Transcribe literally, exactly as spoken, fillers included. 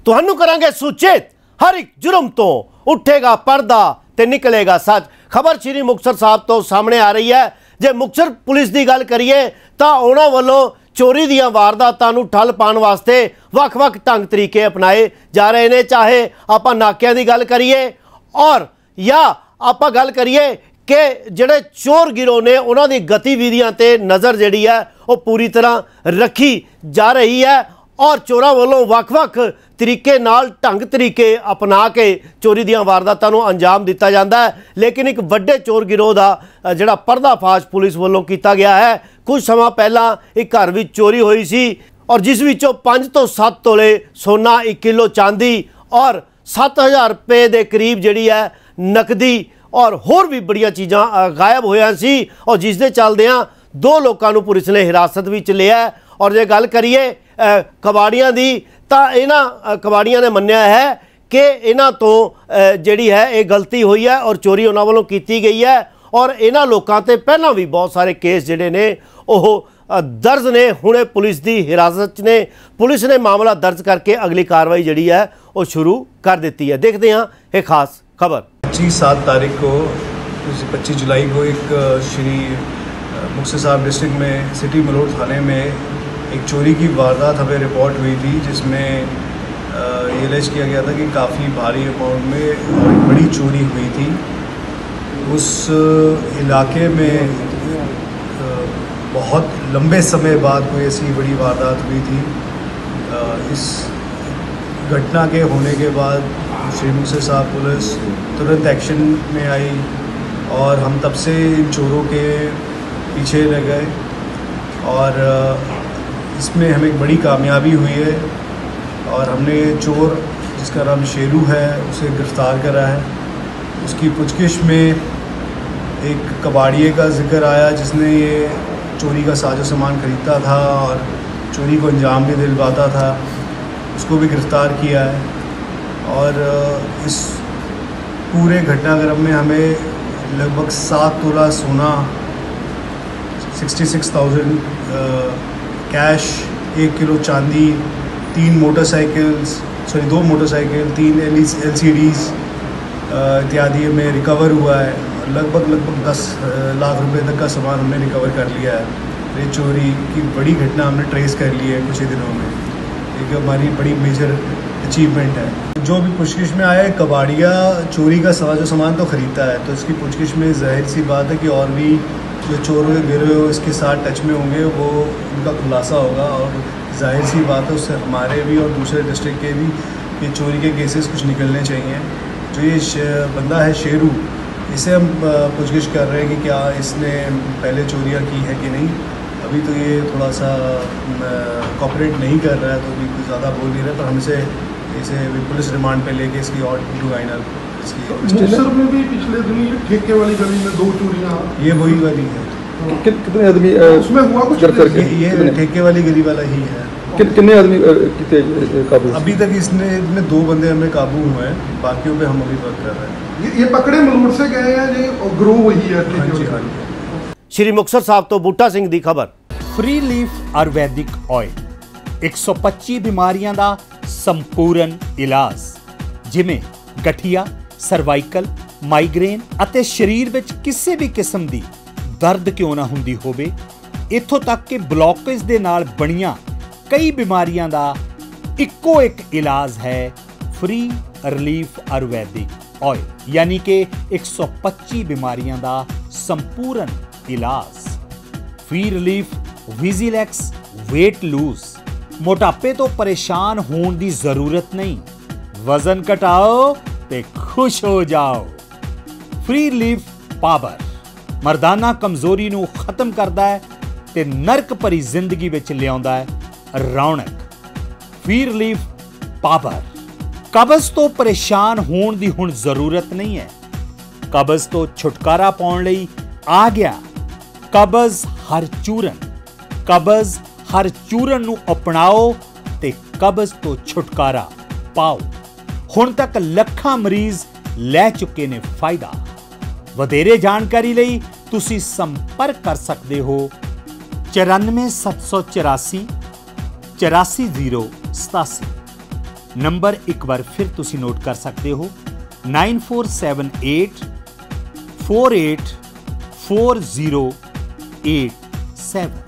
तुहानू करांगे सूचित, हर एक जुर्म तो उठेगा पर्दा ते निकलेगा सच। खबर श्री मुक्तसर साहब तो सामने आ रही है। जे मुक्तसर पुलिस की गल करिए तो उन्होंने वालों चोरी दी वारदातां नूं ठल पाउण वास्ते वख-वख ढंग तरीके अपनाए जा रहे हैं। चाहे आपां नाकियां दी गल करिए और या आपां गल करिए कि जिहड़े चोर गिरोह ने उन्हां दी गतिविधियां ते नज़र जिहड़ी है वो पूरी तरह रखी जा रही है और चोरां वालों वख-वख तरीके नाल ढंग तरीके अपना के चोरी दी वारदातां नूं अंजाम दिता जाता है। लेकिन एक वड्डे चोर गिरोह का जिहड़ा पर्दाफाश पुलिस वालों किया गया है। कुछ समय पहला एक घर विच चोरी हुई सी और जिस विचों पाँच तो सत्त तोले सोना, एक किलो चांदी और सत्त हज़ार रुपये के करीब जिहड़ी है नकदी और होर भी बड़िया चीज़ां गायब होया सी और जिस दे चलदियां दो लोगों को पुलिस ने हिरासत में लिया। और जे गल करिए कबाड़ियां दी तो इन्हां कबाड़ियां ने मन्निया है कि इन्हां तो जिहड़ी है ये गलती हुई है और चोरी उन्हां वालों की गई है और इन्हां लोकां ते पहलां भी बहुत सारे केस जिहड़े ने ओह दर्ज ने। हुणे पुलिस की हिरासत ने, पुलिस ने मामला दर्ज करके अगली कार्रवाई जिहड़ी है वो शुरू कर दी है। देखते हैं ये खास खबर। पच्चीस सात तारीख को पच्चीस जुलाई को एक श्री मुक्तसर साहब डिस्ट्रिक्ट में सिटी मलोट थाने में एक चोरी की वारदात हमें रिपोर्ट हुई थी, जिसमें ये एलेज किया गया था कि काफ़ी भारी अमाउंट में एक बड़ी चोरी हुई थी। उस इलाके में बहुत लंबे समय बाद कोई ऐसी बड़ी वारदात हुई थी। इस घटना के होने के बाद श्री मुक्तसर साहब पुलिस तुरंत एक्शन में आई और हम तब से इन चोरों के पीछे लग गए और इसमें हमें एक बड़ी कामयाबी हुई है और हमने चोर जिसका नाम शेरू है उसे गिरफ़्तार करा है। उसकी पूछगिछ में एक कबाड़िए का जिक्र आया जिसने ये चोरी का साजो सामान खरीदता था और चोरी को अंजाम भी दिलवाता था, उसको भी गिरफ़्तार किया है। और इस पूरे घटनाक्रम में हमें लगभग सात तोला सोना, सिक्सटी सिक्स थाउजेंड कैश, एक किलो चांदी, तीन मोटरसाइकिल्स सॉरी दो मोटरसाइकिल, तीन एल सी डीज़ इत्यादि में रिकवर हुआ है। लगभग लगभग दस लाख रुपए तक का सामान हमने रिकवर कर लिया है। ये चोरी की बड़ी घटना हमने ट्रेस कर ली है कुछ ही दिनों में, एक हमारी बड़ी मेजर अचीवमेंट है। जो भी पूछगिछ में आया है, कबाड़िया चोरी का साजो सामान तो ख़रीदता है, तो इसकी पूछगिछ में जाहिर सी बात है कि और भी जो चोर के गिरोह इसके साथ टच में होंगे वो उनका खुलासा होगा और जाहिर सी बात है उससे हमारे भी और दूसरे डिस्ट्रिक्ट के भी ये चोरी के केसेस कुछ निकलने चाहिए। जो ये बंदा है शेरू, इसे हम पूछगिछ कर रहे हैं कि क्या इसने पहले चोरियाँ की है कि नहीं। अभी तो ये थोड़ा सा कॉपरेट नहीं कर रहा है तो अभी कुछ ज़्यादा बोल नहीं रहा, पर हम इसे इसे पुलिस रिमांड पे लेके इसकी और टू गाइनर मुक्तसर में भी पिछले दिनों ठेके वाली गली में दो चोरियां, ये वही वाली है। कि, कितने आदमी उसमें हुआ कुछ? ये, ये ठेके वाली गली वाला ही है। कि, कितने आदमी कितने काबू? अभी तक इसने इसमें दो बंदे हमें काबू हुए हैं, बाकियों पे हम अभी वर्क कर रहे हैं। ये, ये पकड़े मलोट से गए हैं, ये ग्रोह वही है। हाँ जी, हाँ जी। श्री मुक्तसर साहब तो बूटा सिंह दी खबर। फ्री लीफ आयुर्वैदिक ऑयल एक सौ पच्चीस बीमारियां दा संपूर्ण इलाज, जिमें गठिया, सर्वाइकल, माइग्रेन ਅਤੇ शरीर ਵਿੱਚ ਕਿਸੇ भी किस्म ਦੀ दर्द क्यों ना ਹੁੰਦੀ ਹੋਵੇ, ਇੱਥੋਂ तक कि ब्लॉकेज ਦੇ ਨਾਲ ਬਣੀਆਂ कई बीमारियां ਦਾ ਇੱਕੋ ਇੱਕ इलाज है फ्री रिलीफ आयुर्वैदिक ऑयल, यानी कि एक सौ पच्चीस बीमारियां ਦਾ संपूर्ण इलाज। Free relief Vigilax weight lose, मोटापे तो परेशान होने की जरूरत नहीं, वजन घटाओ ते खुश हो जाओ। फ्री रिलीफ पावर मर्दाना कमजोरी नू खत्म करता है ते नरक भरी जिंदगी विच लियाउंदा है रौनक। फ्री रिलीफ पावर कब्ज तो परेशान होने की हुण जरूरत नहीं है, कब्ज तो छुटकारा पाउण लई आ गया कब्ज हर चूरन। कब्ज हर चूरन नू अपनाओ ते कब्ज तो छुटकारा पाओ। हुण तक लखां मरीज लै चुके ने फायदा। वधेरे जानकारी लई तुसी संपर्क कर सकते हो चौरानवे सत्त सौ चौरासी चौरासी जीरो सतासी। ਨੰਬਰ ਇੱਕ ਵਾਰ ਫਿਰ ਤੁਸੀਂ ਨੋਟ ਕਰ ਸਕਦੇ ਹੋ nine four seven eight four eight four zero eight seven.